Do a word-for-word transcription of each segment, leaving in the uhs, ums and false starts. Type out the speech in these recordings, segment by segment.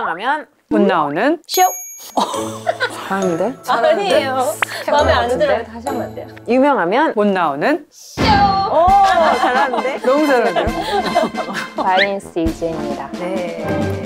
유명하면 못 나오는 쇼. 잘하는데? 아니에요. 마음에 안 들어요. 다시 하면 안 돼요. 유명하면 못 나오는 쇼. 오, 잘하는데? 너무 잘하네요. 바이올린스 이지혜입니다. 네.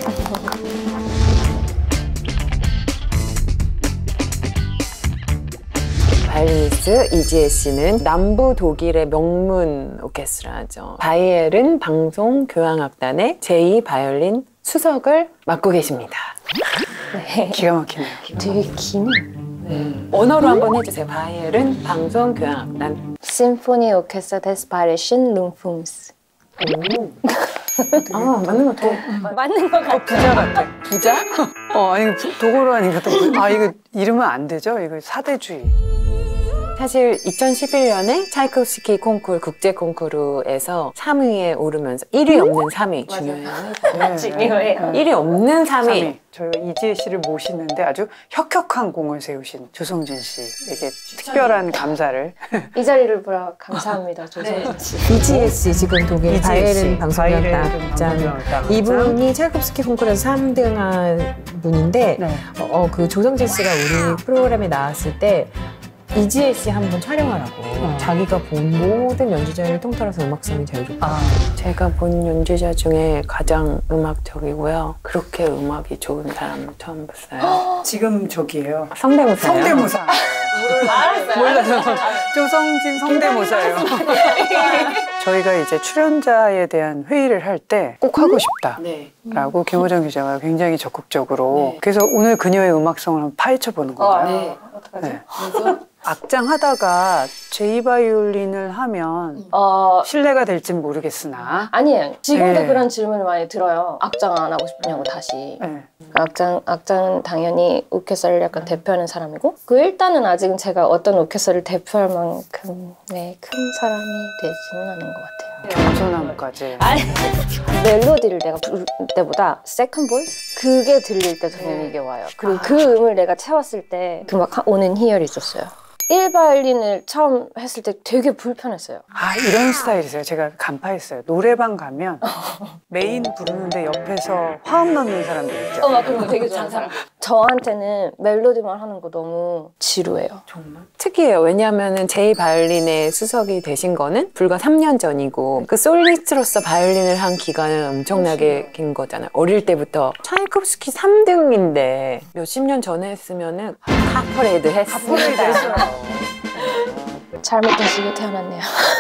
바이올리니스트 이지혜 씨는 남부 독일의 명문 오케스트라죠. 바이에른 방송 교향악단의 제이 바이올린 수석을 맡고 계십니다. 네. 기가 막히네요. 되게 긴. 네. 언어로 한번 해주세요. 바이에른 방송 교향악단. 심포니 오케스트라 데스 바이레신 룸품스. 아, 맞는 것 같아. 맞는 것 같아. 부자 같아. 부자? 어, 아니 도구로 하니까 또 아 이거 이러면 안 되죠? 이거 사대주의. 사실 이천십일 년에 차이콥스키 콩쿠르 국제 콩쿠르에서 삼 위에 오르면서 일 위 없는 삼 위. 중요해요. 네, 중요해요. 일 위 없는 삼 위. 삼 위. 저희가 이지혜 씨를 모시는데 아주 혁혁한 공을 세우신 조성진 씨에게 특별한 감사를. 이 자리를 보라 감사합니다. 조성진 씨. 이지혜 씨 지금 독일 바이에른 방송교향악단 방송교향악단 이분이 차이콥스키 콩쿠르에서 삼 등한 분인데 네. 어, 그 조성진 씨가 우리 프로그램에 나왔을 때 이지혜 씨 한번 촬영하라고 어. 자기가 본 모든 연주자를 통틀어서 음악성이 제일 좋다. 아. 제가 본 연주자 중에 가장 음악적이고요. 그렇게 음악이 좋은 사람 처음 봤어요. 지금 저기예요. 성대모사요. 성대모사. 알았어요. 몰라서 조성진 성대모사예요. 저희가 이제 출연자에 대한 회의를 할 때 꼭 하고 싶다. 네. 라고 김호정 기자가 굉장히 적극적으로 네. 그래서 오늘 그녀의 음악성을 한번 파헤쳐 보는 거예요. 네. 어떡하지? 네. 그래서 악장 하다가 제이 바이올린을 하면 어, 신뢰가 될진 모르겠으나 아니에요. 지금도 네. 그런 질문을 많이 들어요. 악장 안 하고 싶냐고 다시. 네. 악장, 악장은 당연히 오케스트라를 약간 대표하는 사람이고 그 일단은 아직은 제가 어떤 오케스트라를 대표할 만큼 네, 큰 사람이 되지는 않은 것 같아요. 겸손함까지. 아니, 멜로디를 내가 부를 때보다 세컨 보이스? 그게 들릴 때 저는 이게 와요. 그리고 그 음을 내가 채웠을 때 그 막 오는 희열이 있었어요. 일 바이올린을 처음 했을 때 되게 불편했어요. 아 이런 스타일이세요. 제가 간파했어요. 노래방 가면 메인 부르는데 옆에서 화음 넣는 사람들 있죠. 어, 막 그런 거 되게 좋아하는 사람. 저한테는 멜로디만 하는 거 너무 지루해요. 정말 특이해요. 왜냐하면 제이 바이올린의 수석이 되신 거는 불과 삼 년 전이고 그 솔리스트로서 바이올린을 한 기간은 엄청나게 긴 거잖아요. 어릴 때부터 차이콥스키 삼 등인데 몇십 년 전에 했으면은 카퍼레이드 카퍼레이드 했습니다. 했어요. 잘못된 시기에 태어났네요.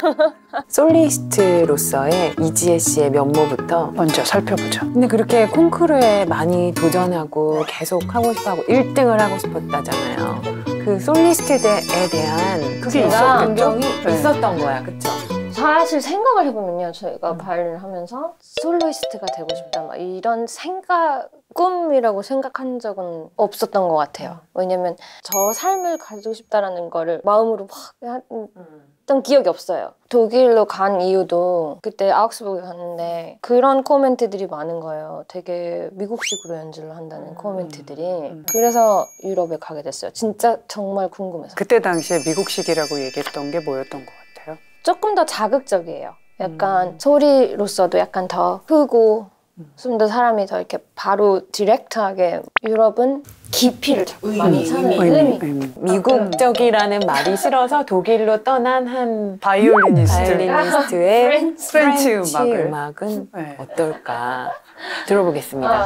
솔리스트로서의 이지혜 씨의 면모부터 먼저 살펴보죠. 근데 그렇게 콩쿠르에 많이 도전하고 계속 하고 싶어하고 일 등을 하고 싶었다잖아요. 그 솔리스트에 대한 그게 제가 긍정이 네. 있었던 거야, 그쵸? 사실 생각을 해보면요. 저희가 바이올린을 하면서 솔로이스트가 되고 싶다. 막 이런 생각, 꿈이라고 생각한 적은 없었던 것 같아요. 왜냐면 저 삶을 가지고 싶다라는 거를 마음으로 막 했던 기억이 없어요. 독일로 간 이유도 그때 아우크스부르에 갔는데 그런 코멘트들이 많은 거예요. 되게 미국식으로 연주를 한다는 코멘트들이. 음. 그래서 유럽에 가게 됐어요. 진짜 정말 궁금해서. 그때 당시에 미국식이라고 얘기했던 게 뭐였던 것 같아요? 조금 더 자극적이에요. 약간 음. 소리로서도 약간 더 크고 좀 더 사람이 더 이렇게 바로 디렉트하게. 유럽은 깊이를 많이 사는 의미, 의미. 의미. 미국적이라는 말이 싫어서 독일로 떠난 한 바이올리니스트. 바이올리니스트의 프렌치. 프렌치 프렌치 음악을. 음악은 네. 어떨까 들어보겠습니다. 아.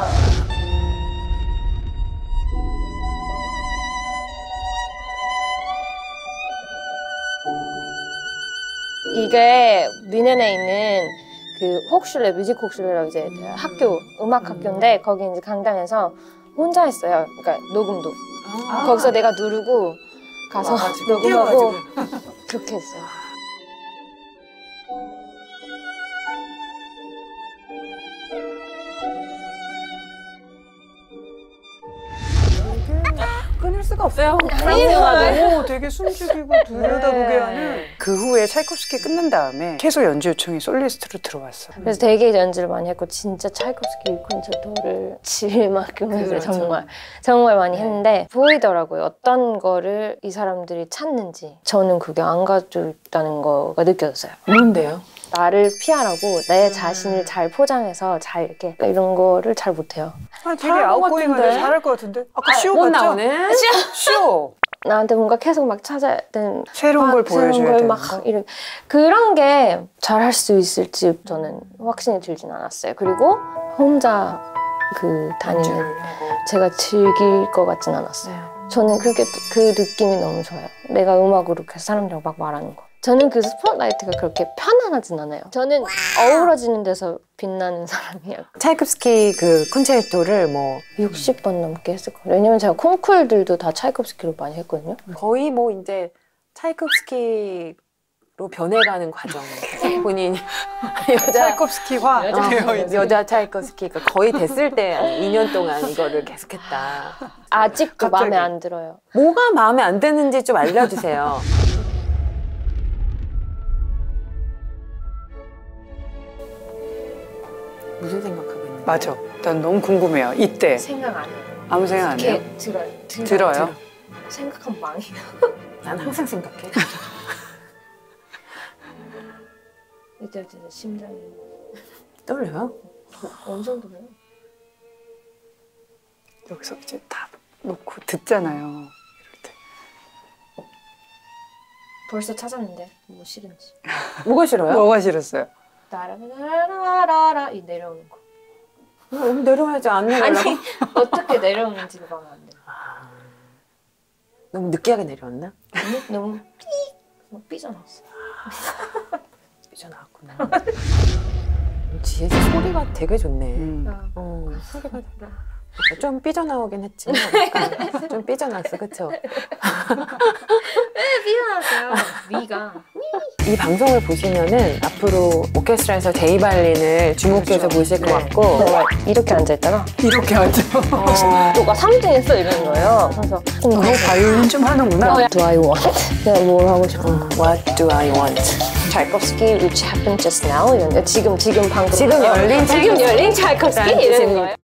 이게 뮌헨에 있는 그 혹슐레 뮤직 혹슐레라고 이제 학교 음악 학교인데 거기 이제 강당에서 혼자 했어요. 그러니까 녹음도 아. 거기서 내가 누르고 가서 와가지고, 녹음하고 뛰어가지고. 그렇게 했어요. 끊을 수가 없어요. 오, 되게 숨죽이고 들여다보게 네. 하는. 그 후에 차이콥스키 끝난 다음에 계속 연주 요청이 솔리스트로 들어왔어. 그래서 되게 연주를 많이 했고 진짜 차이콥스키 콘서트를 칠 만큼 했어요. 그렇죠. 정말 정말 많이 네. 했는데 보이더라고요. 어떤 거를 이 사람들이 찾는지. 저는 그게 안 가지고 있다는 거가 느껴졌어요. 뭔데요? 나를 피하라고 내 자신을 잘 포장해서 잘 이렇게 이런 거를 잘 못해요. 아, 되게 잘할 것 아웃고잉한데 같은데? 잘할 것 같은데? 아까 쇼 못 봤죠? 나오네. 쇼! 나한테 뭔가 계속 막 찾아야 되는 새로운 걸 막 새로운 보여줘야 걸 되는 막 거? 이런 그런 게 잘할 수 있을지 저는 확신이 들진 않았어요. 그리고 혼자 그 다니는 제가 즐길 것 같진 않았어요. 저는 그게 그 느낌이 너무 좋아요. 내가 음악으로 계속 사람들하고 막 말하는 거. 저는 그 스포트라이트가 그렇게 편안하진 않아요. 저는 어우러지는 데서 빛나는 사람이에요. 차이콥스키 그 콘체르토를 뭐 육십 번 넘게 했을 거예요. 왜냐면 제가 콩쿨들도 다 차이콥스키로 많이 했거든요. 거의 뭐 이제 차이콥스키로 변해가는 과정. 본인 여자 차이콥스키화 어, 되어 있는. 여자 차이콥스키가 거의 됐을 때 이 년 동안 이거를 계속했다. 아직도 갑자기. 마음에 안 들어요. 뭐가 마음에 안 드는지 좀 알려주세요. 무슨 생각하고 있는 거예요? 맞아. 난 너무 궁금해요. 이때 생각 안 해요. 아무 생각 안 해요? 이렇게 들어요. 들어요. 들어요? 생각하면 망해요. 난 항상 생각해. 이때 이때 심장이 떨려요? 엄청 떨려요. 여기서 이제 다 놓고 듣잖아요. 이럴 때. 벌써 찾았는데 뭐 싫은지. 뭐가 싫어요? 뭐가 싫었어요? 따라라라라라 이 내려오는 거. 어, 내려와야지 안 내려오려고? 아니 어떻게 내려오는지가 마음에 안 들어. 너무 느끼하게 내려왔나? 너무 너무 삐 막 삐져나왔어. 삐져나왔구나. 지혜씨 소리가 되게 좋네. 음. 어, 소리가 좀 삐져나오긴 했지만 약간 좀 삐져나왔어, 그쵸? 왜 삐져나왔어요? 위가. 이 방송을 보시면은 앞으로 오케스트라에서 데이발린을 주목해서 그렇죠. 보실 것 네. 같고 정말 이렇게 앉아있다가 이렇게 하죠. 어, 너가 삼 등 했어 이러는 거예요. 그래서 너 바이올린 좀 하는구나. Do I want? 내가 뭘 하고 싶은가? What do I want? Tchaikovsky, which happened just now. 이런 거. 지금 지금 방금 지금 열린 지금 열린 Tchaikovsky 차이콥스키 이러는 거예요.